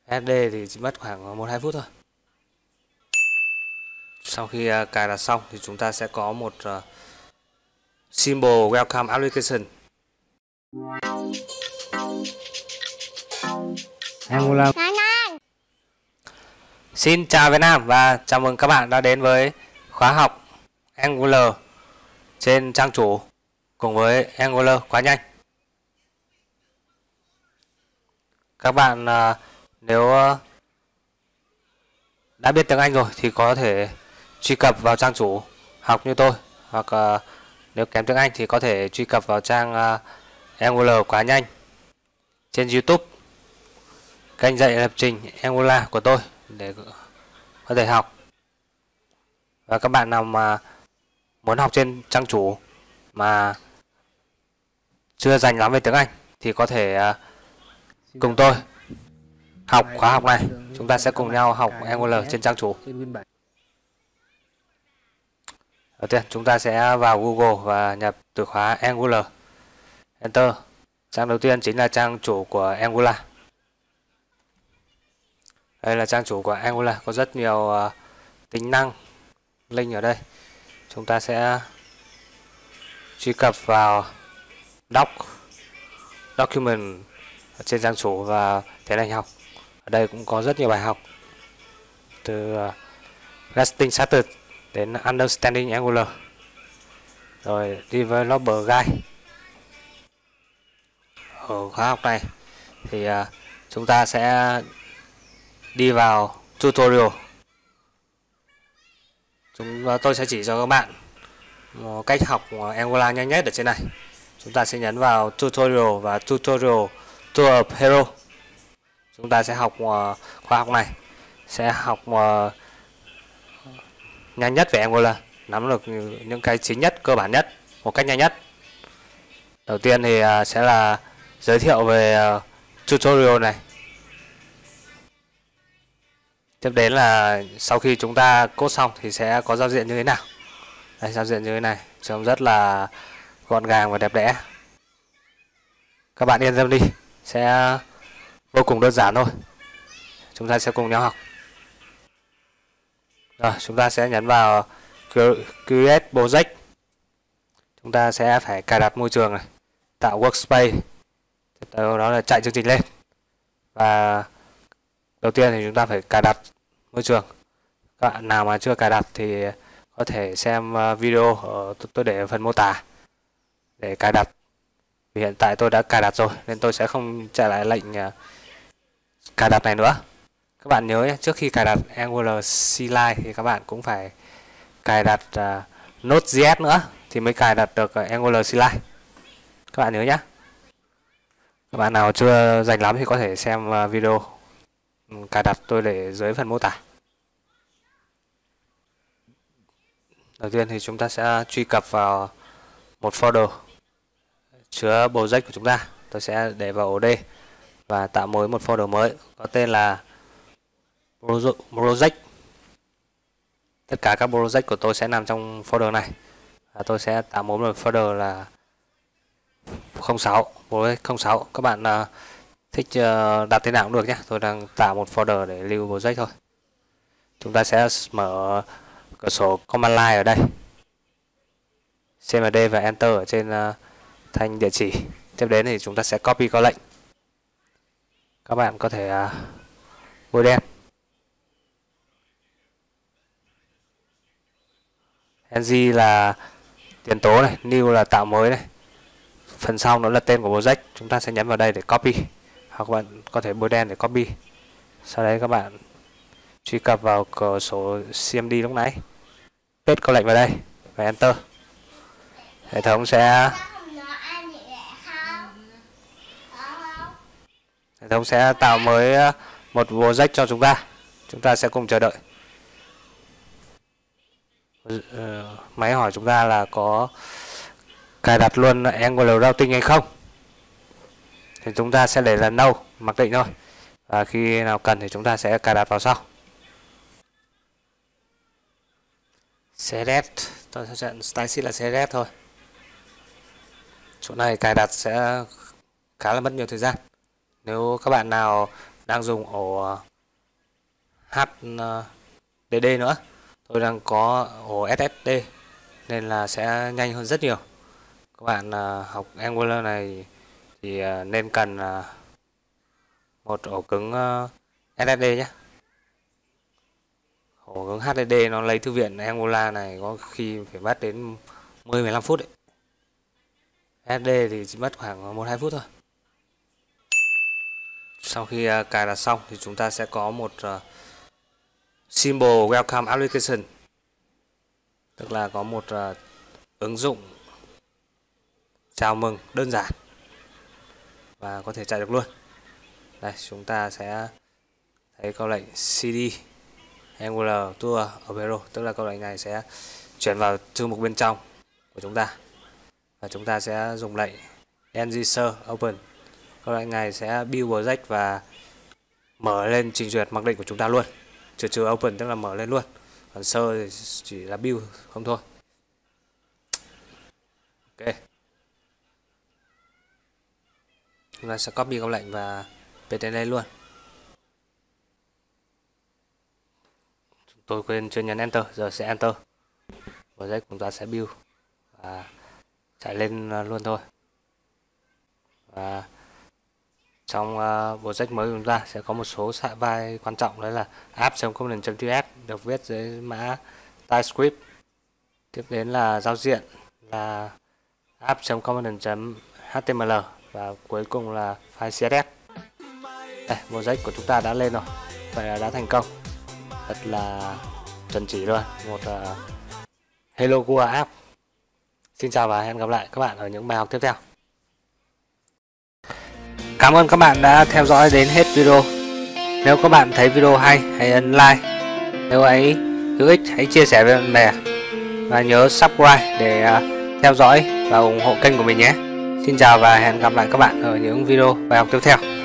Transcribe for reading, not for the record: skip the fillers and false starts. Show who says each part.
Speaker 1: SD thì chỉ mất khoảng 1-2 phút thôi. Sau khi cài đặt xong thì chúng ta sẽ có một symbol welcome application.
Speaker 2: Angular.
Speaker 1: Xin chào Việt Nam và chào mừng các bạn đã đến với khóa học Angular trên trang chủ cùng với Angular quá nhanh. Các bạn nếu đã biết tiếng Anh rồi thì có thể truy cập vào trang chủ học như tôi, hoặc nếu kém tiếng Anh thì có thể truy cập vào trang Angular quá nhanh trên YouTube, kênh dạy lập trình Angular của tôi để có thể học. Và các bạn nào mà muốn học trên trang chủ mà chưa rành lắm về tiếng Anh thì có thể cùng tôi học khóa học này. Chúng ta sẽ cùng nhau học Angular trên trang chủ. Đầu tiên chúng ta sẽ vào Google và nhập từ khóa Angular, Enter. Trang đầu tiên chính là trang chủ của Angular. Đây là trang chủ của Angular, có rất nhiều tính năng, link ở đây. Chúng ta sẽ truy cập vào document trên trang chủ và tiến hành học. Ở đây cũng có rất nhiều bài học từ Getting Started đến Understanding Angular, rồi Developer Guide. Ở khóa học này thì chúng ta sẽ đi vào tutorial. Tôi sẽ chỉ cho các bạn một cách học Angular nhanh nhất ở trên này. Chúng ta sẽ nhấn vào tutorial và tutorial tour hero. Chúng ta sẽ học khóa học này sẽ học nhanh nhất về Angular, nắm được những cái chính nhất, cơ bản nhất một cách nhanh nhất. Đầu tiên thì sẽ là giới thiệu về tutorial này. Tiếp đến là sau khi chúng ta code xong thì sẽ có giao diện như thế nào. Đây, giao diện như thế này, trông rất là gọn gàng và đẹp đẽ. Các bạn yên tâm đi, sẽ vô cùng đơn giản thôi. Chúng ta sẽ cùng nhau học. Rồi, chúng ta sẽ nhấn vào Create Project. Chúng ta sẽ phải cài đặt môi trường này, tạo workspace. Tiếp theo đó là chạy chương trình lên. Và đầu tiên thì chúng ta phải cài đặt môi trường. Các bạn nào mà chưa cài đặt thì có thể xem video ở tôi để ở phần mô tả để cài đặt. Vì hiện tại tôi đã cài đặt rồi nên tôi sẽ không trả lại lệnh cài đặt này nữa. Các bạn nhớ nhé, trước khi cài đặt Angular CLI thì các bạn cũng phải cài đặt Node.js nữa thì mới cài đặt được Angular CLI. Các bạn nhớ nhé. Các bạn nào chưa rành lắm thì có thể xem video cài đặt tôi để dưới phần mô tả. Đầu tiên thì chúng ta sẽ truy cập vào một folder chứa project của chúng ta. Tôi sẽ để vào ổ D và tạo mới một folder mới có tên là project. Tất cả các project của tôi sẽ nằm trong folder này. Và tôi sẽ tạo mới một folder là 06, project 06. Các bạn thích đặt thế nào cũng được nhé. Tôi đang tạo một folder để lưu project thôi. Chúng ta sẽ mở cửa sổ command line ở đây, CMD và Enter ở trên thanh địa chỉ. Tiếp đến thì chúng ta sẽ copy câu lệnh. Các bạn có thể bôi đen. ng là tiền tố này, new là tạo mới này, phần sau nó là tên của project. Chúng ta sẽ nhấn vào đây để copy, hoặc các bạn có thể bôi đen để copy. Sau đấy các bạn truy cập vào cửa sổ CMD lúc nãy, paste câu lệnh vào đây và Enter. Hệ thống sẽ tạo mới một project cho chúng ta. Chúng ta sẽ cùng chờ đợi. Máy hỏi chúng ta là có cài đặt luôn Angular routing hay không, thì chúng ta sẽ để là no, mặc định thôi. Và khi nào cần thì chúng ta sẽ cài đặt vào sau. CSS, tôi sẽ chọn style sheet là CSS thôi. Chỗ này cài đặt sẽ khá là mất nhiều thời gian. Nếu các bạn nào đang dùng ổ HDD nữa. Tôi đang có ổ SSD nên là sẽ nhanh hơn rất nhiều. Các bạn học Angular này thì nên cần một ổ cứng SSD nhé. Ổ cứng HDD nó lấy thư viện Angular này có khi phải mất đến 10-15 phút đấy. SSD thì chỉ mất khoảng 1-2 phút thôi. Sau khi cài đặt xong thì chúng ta sẽ có một Simple Welcome Application, tức là có một ứng dụng chào mừng đơn giản và có thể chạy được luôn. Đây, chúng ta sẽ thấy câu lệnh cd Angular Tour Opero, tức là câu lệnh này sẽ chuyển vào thư mục bên trong của chúng ta, và chúng ta sẽ dùng lệnh Nsert Open. Câu lệnh này sẽ build project và mở lên trình duyệt mặc định của chúng ta luôn, trừ open tức là mở lên luôn, còn sơ thì chỉ là build không thôi. Ok, chúng ta sẽ copy câu lệnh và paste lên luôn. Tôi quên chưa nhấn enter, giờ sẽ enter. Project chúng ta sẽ build và chạy lên luôn thôi. Và trong project mới của chúng ta sẽ có một số file quan trọng, đấy là app.component.js được viết dưới mã TypeScript. Tiếp đến là giao diện là app.component.html và cuối cùng là file CSS. Đây, project của chúng ta đã lên rồi. Vậy là đã thành công. Thật là chuẩn chỉ luôn, một Hello World app. Xin chào và hẹn gặp lại các bạn ở những bài học tiếp theo. Cảm ơn các bạn đã theo dõi đến hết video. Nếu các bạn thấy video hay, hãy ấn like. Nếu ấy hữu ích, hãy chia sẻ với bạn bè. Và nhớ subscribe để theo dõi và ủng hộ kênh của mình nhé. Xin chào và hẹn gặp lại các bạn ở những video bài học tiếp theo.